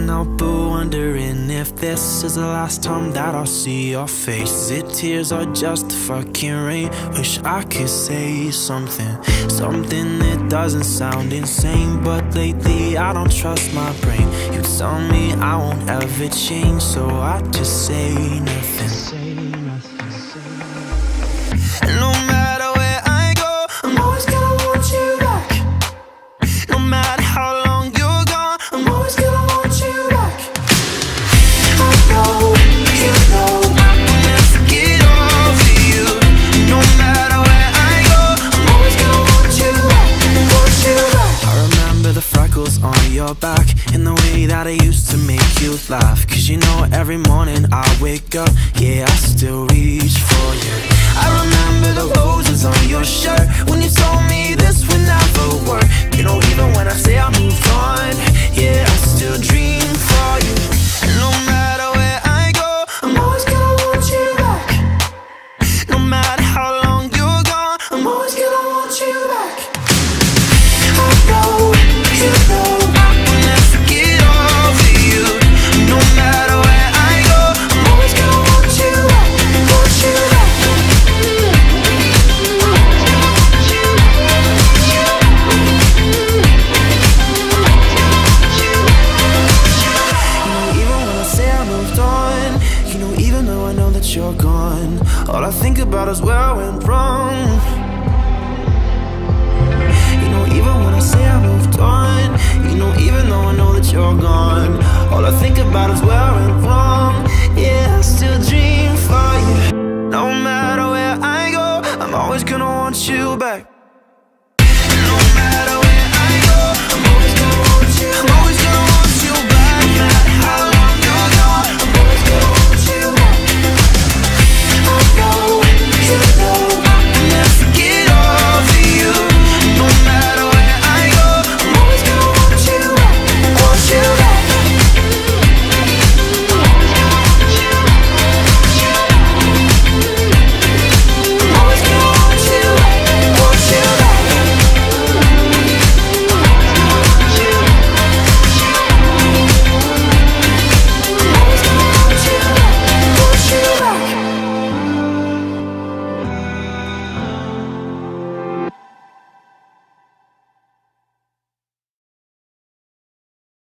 help but wondering if this is the last time that I'll see your face. Is it tears or just the fucking rain? Wish I could say something that doesn't sound insane, but lately I don't trust my brain. You tell me I won't ever change, so I just say nothing. No matter where I go, I'm always gonna want you back. No matter how long you're gone, I'm always gonna want you back. I know, you know, I will never get over you. No matter where I go, I'm always gonna want you back, want you back. I remember the freckles on your back and the way that I used to make you laugh. Cause you know every morning I wake up, yeah, I still reach for you. I remember the roses on your shirt when you told me this would never work. You know, even when I say I moved on, yeah, I still dream for you. And no matter where I go, I'm always gonna want you back. No matter how long you're gone, I'm always gonna want you back. I know, you know, I will never get over you. No matter where I go, I'm always gonna want you back, want you back. You're gone. All I think about is where I went wrong. You know, even when I say I moved on, you know, even though I know that you're gone, all I think about is where I went wrong. Yeah, I still dream for